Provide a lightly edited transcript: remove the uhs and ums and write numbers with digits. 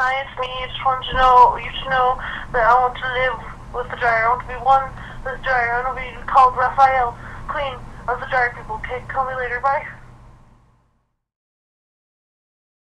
hi, it's me. I just want to know, you to know that I want to live with the dryer. I want to be one with the dryer. I want to be called Raphael, Queen of the Dryer People. Okay, call me later. Bye.